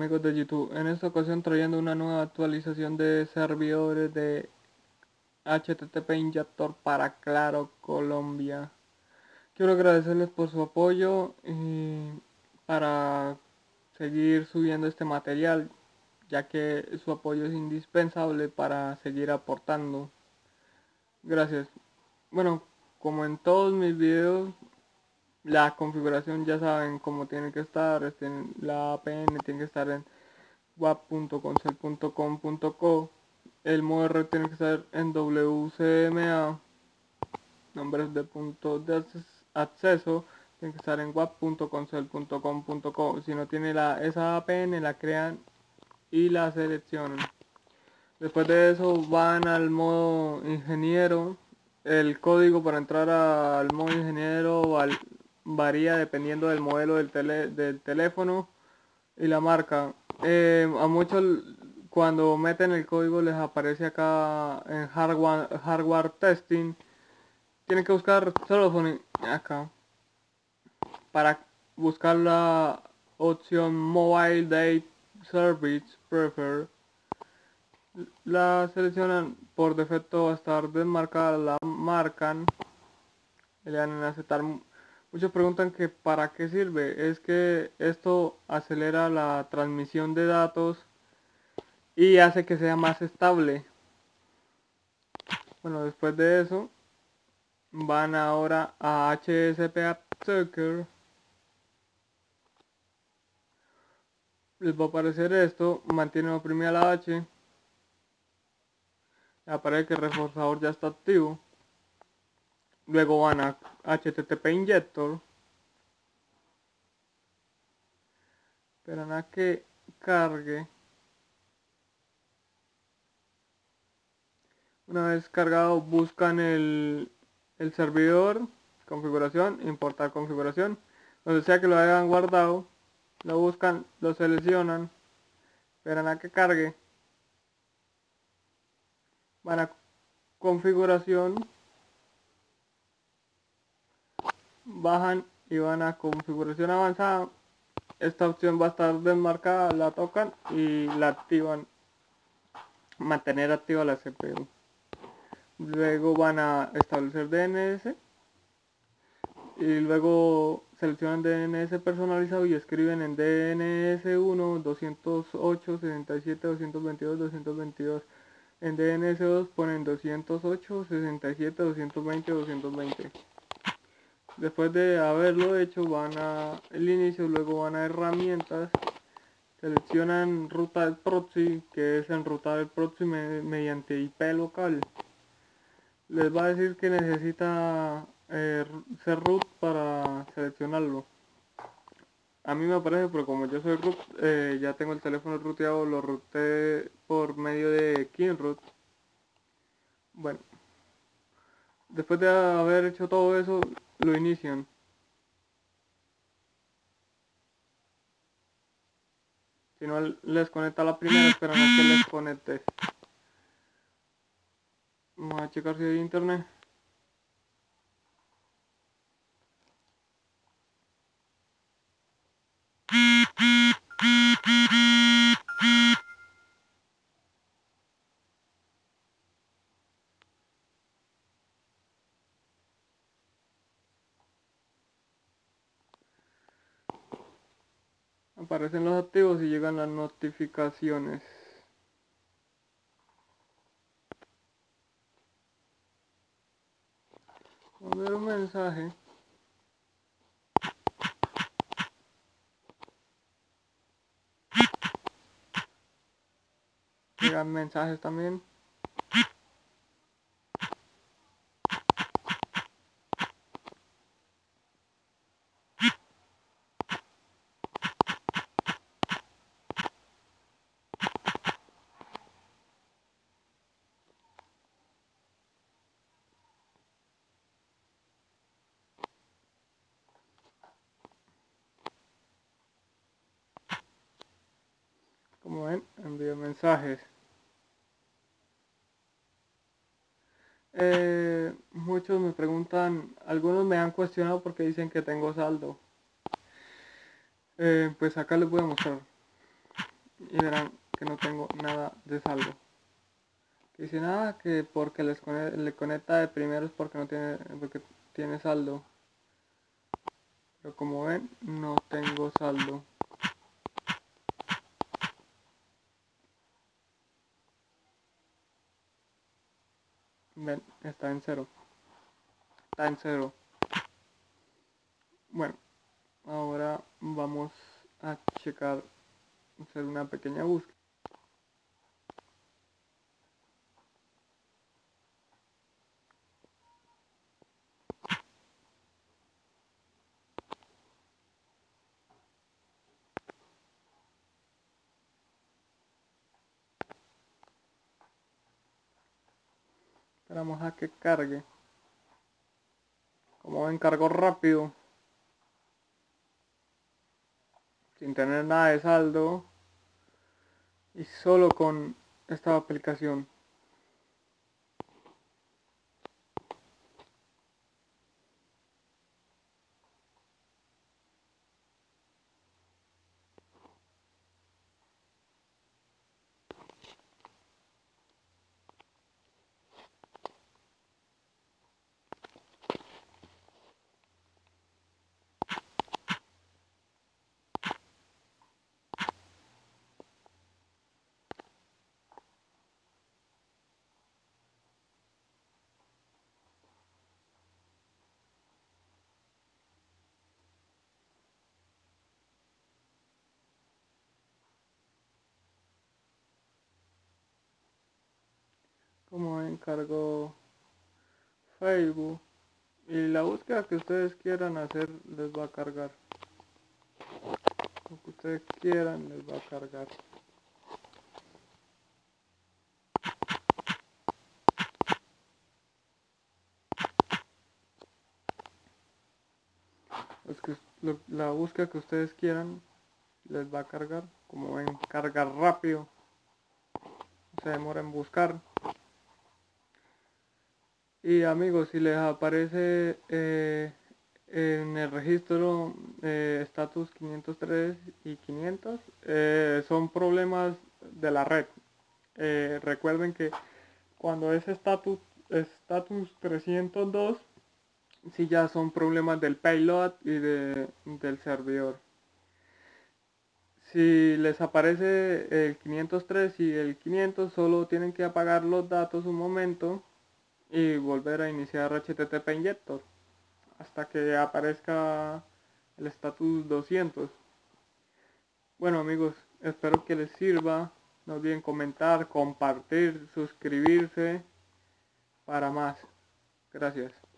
amigos de YouTube, en esta ocasión trayendo una nueva actualización de servidores de HTTP Injector para Claro Colombia. Quiero agradecerles por su apoyo y para seguir subiendo este material, ya que su apoyo es indispensable para seguir aportando. Gracias. Bueno, como en todos mis videos, la configuración ya saben cómo tiene que estar. La APN tiene que estar en wap.concel.com.co. El modo de red tiene que estar en WCMA. Nombres de puntos de acceso tienen que estar en wap.concel.com.co. Si no tiene esa APN, la crean y la seleccionan. Después de eso van al modo ingeniero. El código para entrar al modo ingeniero varía dependiendo del modelo del teléfono y la marca. A muchos cuando meten el código les aparece acá en hardware testing. Tienen que buscar telephone acá para buscar la opción Mobile Data Service Preferred. La seleccionan, por defecto va a estar desmarcada, la marcan, le dan en aceptar. Muchos preguntan que para qué sirve. Es que esto acelera la transmisión de datos y hace que sea más estable. Bueno, después de eso van ahora a HSP AppSeeker. Les va a aparecer esto, mantienen oprimida la H, aparece que el reforzador ya está activo. Luego van a HTTP Injector, esperan a que cargue. Una vez cargado buscan el servidor, configuración, importar configuración, donde sea que lo hayan guardado, lo buscan, lo seleccionan, esperan a que cargue, van a configuración, bajan y van a configuración avanzada. Esta opción va a estar desmarcada, la tocan y la activan, mantener activa la CPU. Luego van a establecer DNS y luego seleccionan DNS personalizado y escriben en DNS1 208 67 222 222. En DNS2 ponen 208 67 220 220. Después de haberlo hecho van a el inicio, luego van a herramientas, seleccionan ruta del proxy, que es enrutar el proxy mediante IP local. Les va a decir que necesita ser root para seleccionarlo. A mí me aparece, pero como yo soy root, ya tengo el teléfono rooteado, lo rooté por medio de KingRoot. Bueno, después de haber hecho todo eso, lo inician. Si no les conecta la primera, esperan a que les conecte. Vamos a checar si hay internet. Aparecen los activos y llegan las notificaciones. Vamos a ver un mensaje. Llegan mensajes también. Como ven, envío mensajes. Muchos me preguntan, algunos me han cuestionado porque dicen que tengo saldo. Pues acá les voy a mostrar. y verán que no tengo nada de saldo. Que dicen, que porque le conecta de primero es porque tiene saldo. Pero como ven, no tengo saldo. Ven, está en cero. Está en cero. Bueno, ahora vamos a checar, hacer una pequeña búsqueda. Esperamos a que cargue. Como ven, cargó rápido. Sin tener nada de saldo. Y solo con esta aplicación. Como ven, cargó Facebook. Y la búsqueda que ustedes quieran hacer les va a cargar. Lo que ustedes quieran les va a cargar. La búsqueda que ustedes quieran les va a cargar. Como ven, carga rápido. Se demora en buscar. Y amigos, si les aparece en el registro estatus 503 y 500, son problemas de la red. Recuerden que cuando es estatus 302, si ya son problemas del payload y del servidor. Si les aparece el 503 y el 500, solo tienen que apagar los datos un momento y volver a iniciar HTTP Injector hasta que aparezca el status 200. Bueno amigos, espero que les sirva. No olviden comentar, compartir, suscribirse para más. Gracias.